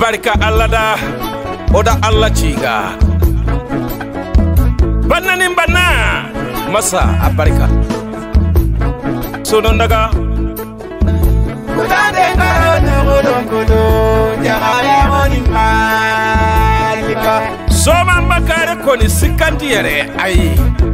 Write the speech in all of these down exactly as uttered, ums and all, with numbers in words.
barka Allah da oda Allah ciga banna nin banna masa abarka sonon daga kudade ngaro ngodon kodo jahaya woni malika soma makare koni sikanti yere ai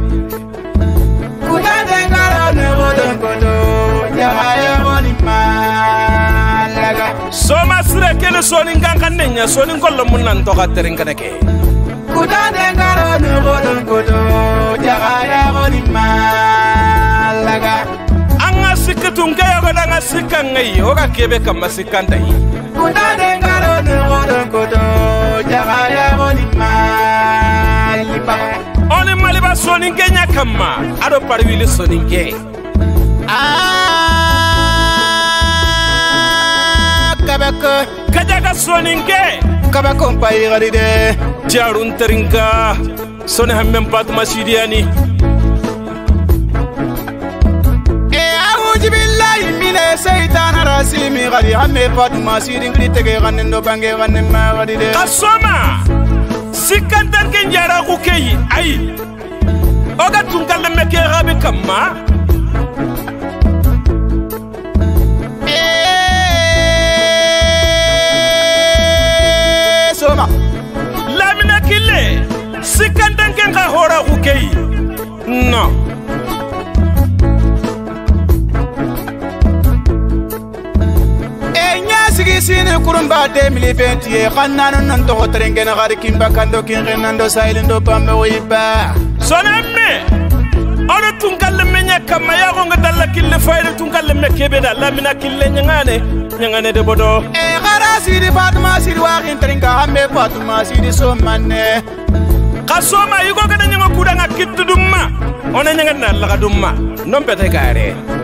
kudade ngaro ngodon kodo jahaya woni malika soma sire kene sonin gangan nenya sonin kollo munan to gaterin kanake kudade ngaro ngodon kodo jahaya woni malika anga sikatun kayo kada nga sikangai oga kebe kama sikandai kudade ngaro ngodon kodo jahaya woni malika oni maliba sonin kenya kama ado parwili sonin ke ah kabako kajaga sonin ke kabako pai garide jarun teringa soni hammen patuma sidiani e auzu billahi mine seytan rasimi gadi hamme patuma sidin gritege gannen do bange gannen ma garide kasoma sikantan ken jara ku keyi ai oga tungal meke rabe kama e soma lamina kille sikantan ken ga hora ku keyi no sigi sini kurumba deux mille vingt et un xannano non to hotrenge na gari kimba kando kin renando sailendo pambe wiba sonamme ono tungal menya kama ya ko ngadalla kille fayde tungal me kebe da lamina kille nyangane nyangane de bodo e gara sidi fatuma sidi wa kin tringa hamme fatuma sidi so manne kasoma yugo kada nyanga kudanga kittu dumma ona nyangana la dumma non pete gare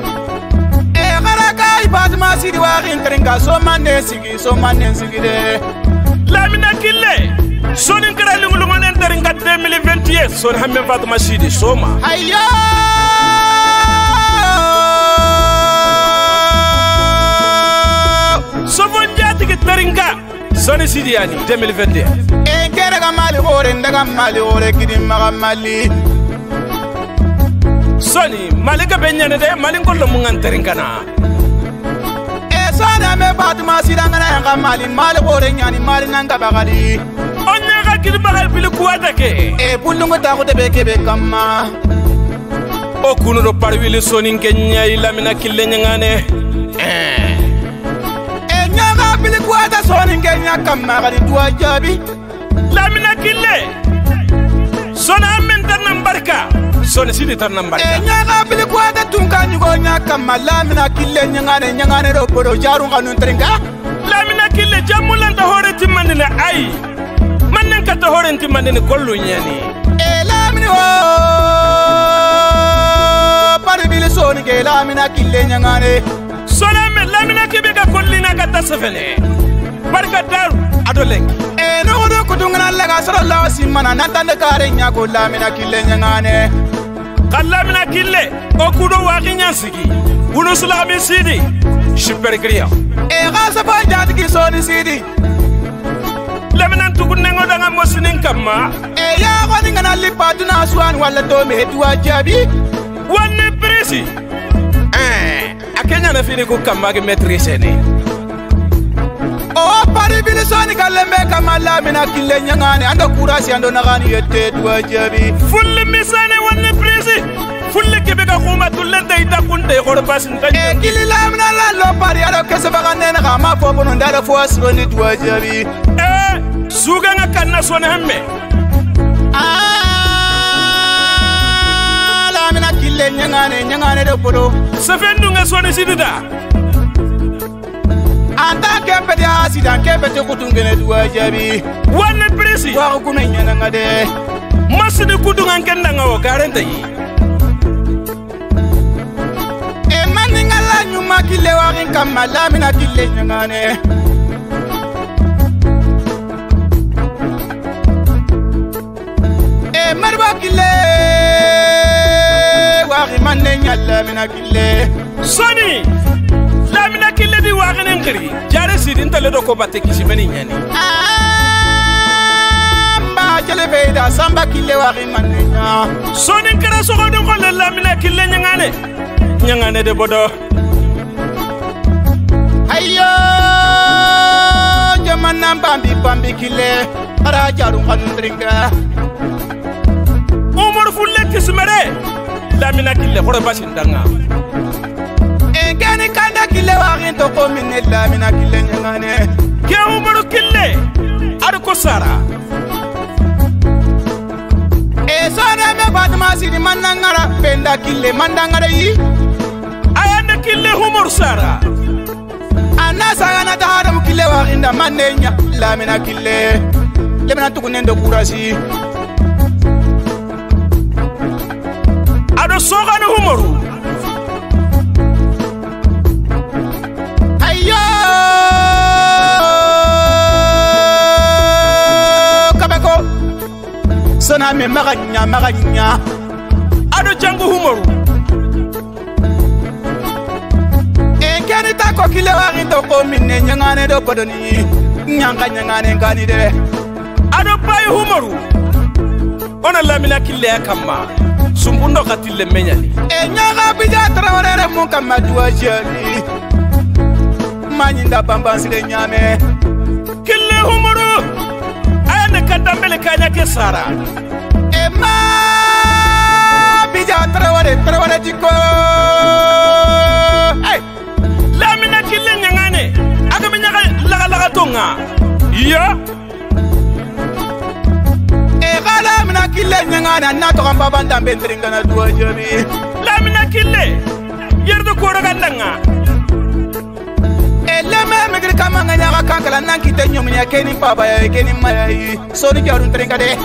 Fatuma sidi wa ringa so manne sigi so manne sigi de lamina kille sonin kara lungulu ngonen teringa deux mille vingt et un son hamme Fatuma sidi soma ayyo sofon jati ke teringa soni sidi yani deux mille vingt et un e kere ga mali hore ndaga mali hore kidi maga mali soni malika benyane de malin kollo mungan teringa na sana me Fatuma sidangana nga mali mali gore nyani mali nanga bagadi onya ga kidi bagal bil kuwata ke e bulungu ta ko de be kebe kama o kunu do parwili sonin kenya ilamina kille nyangane eh e nyanga bil kuwata sonin kenya kama gadi tuwa jabi lamina kille sona men tan barka sona sidi tan barka e nyanga bil kuwata tunka nyugo nyaka malamina kille nyangane nyangane do bodo jaru kanu tringa lamina kille jamulan da hore timandina ai mannen ka to hore timandina kollu nyani e lamini o pare bil soni ke lamina kille nyangane sona me lamina kibe ka kollina ka tasfene barka daru adolenki e no do kutungana laga sallallahu alaihi wasallam natande kare nyako lamina kille nyangane kallamina kille o kudo waqinya sigi uno sulami sidi super kriya e gasa ba jatiki soni sidi lamina tugunne ngodanga mosinin kamma e ya goni ngana lipatuna aswan wala to me tuwa jabi wanne presi eh akenya na fini ku kamma ge maîtrise ne o pari bil soni kallembe kamalla mina kille nyangane ando kurasi ando nagani yette tuwa jabi full misane wanne presi fulle kebe ka khuma tulle day ta kunte gor basin tan e kilila mina la lo pari ado kese bagane na ma fo bono ndala fo asro ni tuwa jabi eh suga nga kanna sone hamme ah la mina kille nyangane nyangane do podo safendu nga sone sidida anta kempete asida kempete kutungene tuwa jabi wanne presi wa kuna nyana ngade masini kudungan kenda nga wo garante yi e maningala nyuma kille wa kin kamala mina kille nyangane e marba kille wa kin manne nyalla mina kille soni lamina kille di wagane ngiri jare sidin tale do ko batte kisimeni nyani amba jale beida samba kille wagi mannya sonin kara so ko ko lamina kille nyangane nyangane de bodo ayo jamana bambi bambi kille ara jaru ngandringa umur fulle kismere lamina kille ko basindanga engani kanda kille wagi to ko minne lamina kille nyangane ke umur kille ar ko sara e sona me fatma sidi manangara penda kille mandangara yi ayanda kille umur sara ana sagana ta haram kille wagi nda manenya lamina kille lemna tukunendo kurasi ado sogani humoru ayo kabako sona me maganya maganya ado jangu humoru e kani ta ko kile wagi to ko minne nyangane do podoni nyanga nyangane ngani de ado bayi humoru ona lamina kille akamma sumbundo katille menyani e nyaga bija trawere mun kamma duwa jani manyinda bambansi de nyame kille humoru ayane kadambele kanya ke sara e ma bija trawere trawere diko ay lamina kille nyangane aga me nyaga laga laga tonga yo lamina kille nyangana na to kan baba ndambe ndringa na duwa jami lamina kille yerdo ko raga ndanga eleme migri kama nganya ka kankala nan kite nyomnya keni baba ya keni mai so ni jaru ndringa de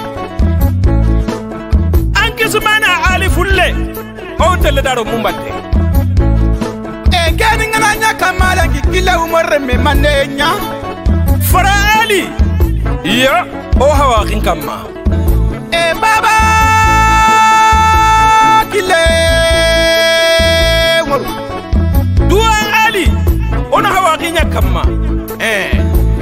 anke sumana ali fulle o tele daro mumbate e keni ngana nya kamala kille umar me manenya fara ali yo o hawa kin kamma e baba kille ngor duwa ali ona hawa kinya kamma eh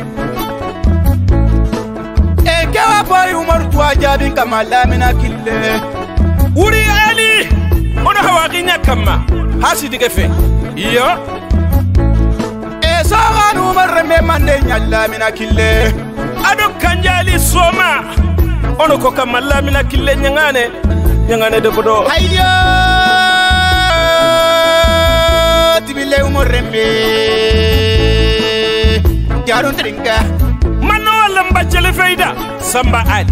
e kawa boy umar duwa jabin kama lamina kille uri ali ona hawa kinya kamma hasi digefe iyo e sagan umar me mande nyalla mina kille ado kanjali soma ono ko kam lamina kille nyangane nyangane de bodo ayyo tibile umorembe jarun trinka mano lamba jele feida samba ali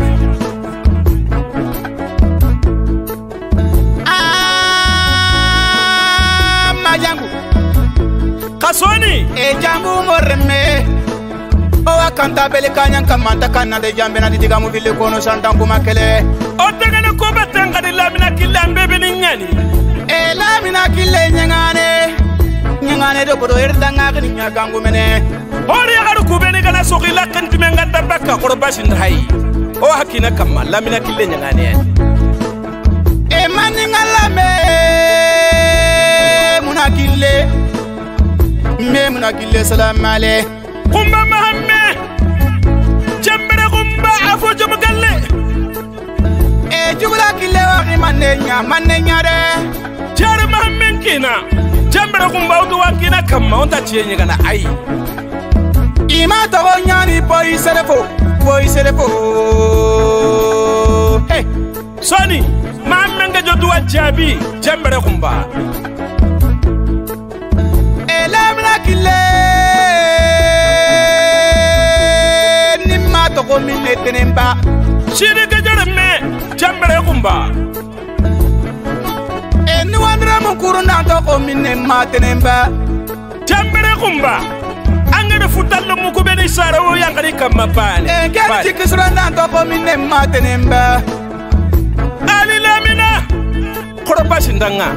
ah majangu kasoni e jangu umorembe o akanta bele kanyan kamanta kanna de jambe na diga mu ville kono santangu makele o dagana ko batanga de lamina kille ambebe ni nyani e lamina kille nyangane nyangane do bodo erdanga ni nyagangu mene hori aru kubeni kana sokila kanti menganda baka korbashi ndai o hakina kama lamina kille nyangane e mani ngalame munakille me munakille salam ale kumba mahamme jambere kumba afo jomgalle e jugula kille wa manenya manenya de jare mahamme kina jambere kumba udu wakina kama onta chienye kana ai ima to nyani boy serefo boy serefo hey soni mahamme nga jodu wajabi jambere kumba e lamina kille nimma to ko minne tenemba shiri ke jare me jambere kumba e ni wandra mo kuruna to ko minne ma tenemba jambere kumba angere futallo mu ko beni sara wo yangari kamma pane e gari tikisra na to ko minne ma tenemba ali lamina korbashi ndanga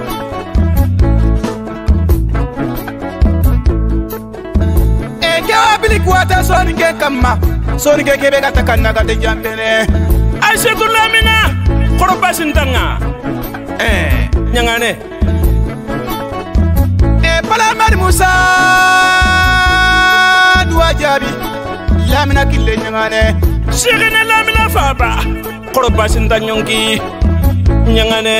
e gawa bili kwata soni ke kamma soni ke kebe kata kanna kata jambene aisha lamina korbashi ndanga eh nyangane e pala ma Muhammad Musa dua jabi lamina kille nyangane shigene lamina faba koro basinda nyongi nyangane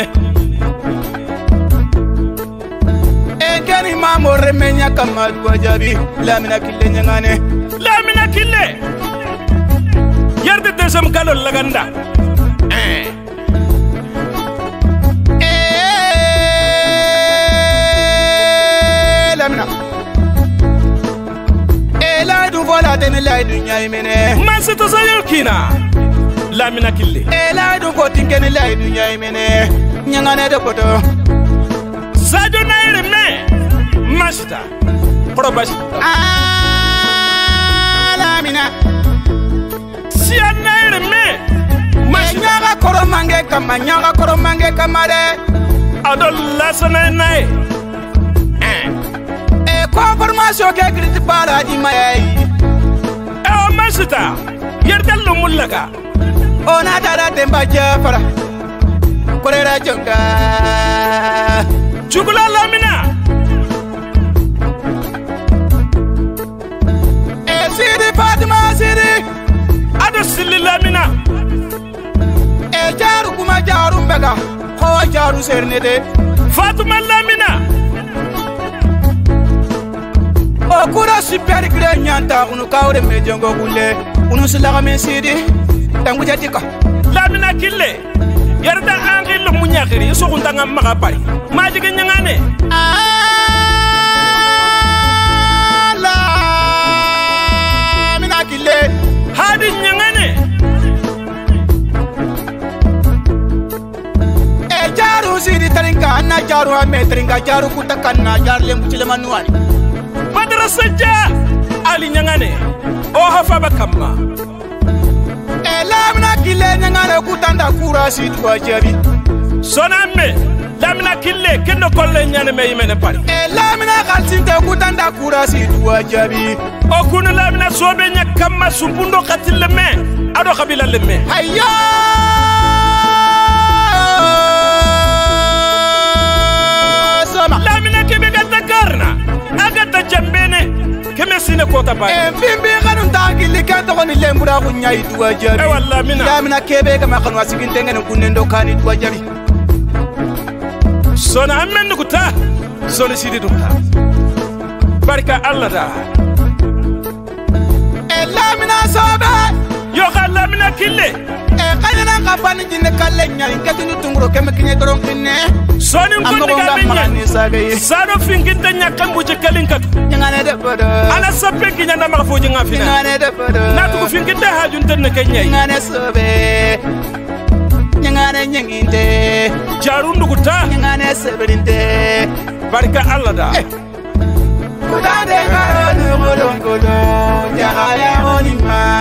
engeni mamo remenya kama dua jabi lamina kille nyangane lamina kille yarde desam kalo laganda eh Vola tene la dunya imene masi to sayo kina lamina kille e la du ko tingene la dunya imene nyangane de koto sajo naire me masta probashi ah lamina sia naire me masta nyaga koro mange kama nyaga koro mange kama de adol lasana nai eh e confirmation ke kriti para di mai Masita yerdal lo mullaga ona dara demba jafara korera jonga jugula lamina e sidi Fatima sidi ado silli lamina e jaru kuma jaru mbega ko jaru sernede Fatima lamina o kura super gre nyanta unu kawre me jongo bulle unu silaga me sidi tangu jatika lamina kille yarda angil lo munyakiri so kuntanga maga pari majige nyangane ala mina kille hadi nyangane e jaru sidi taringa na jaru ame taringa jaru kutakanna jarle muchile manuani madrasaja ali nyangane o hafa bakamma e lamna kille nyangane kutanda kura si twa jabi sonamme lamna kille kendo kolle nyane me yimene pari e lamna kalsinte kutanda kura si twa jabi o kunu lamna sobe nyakamma sumpundo katille me ado kabila lemme hayya sama lamna kebe gata karna agata jambene keme sine kota ba e bimbi kanun tangili kanto koni lembura kunya itwa jabi e walla mina lamna kebe kama kanu asiginte ngene kunendo kani itwa jabi sona amen kuta sona sidi duta barka Allah da e lamna sobe yo kala mina kille e kanana kabani jinne kalle nyari katunu tungro keme kinye doron kinne soni ngondi ga ni sagay sado finginta nyakam buje kalinkat nyangane de bodo ala sappe kinya na ma foji ngafina nyangane de bodo natu ko finginta hajun tan ne kenya nyangane sobe nyangane nyanginde jarundu kuta nyangane seberinde barka Allah da kudade ngaro ngolo ngolo jahaya onima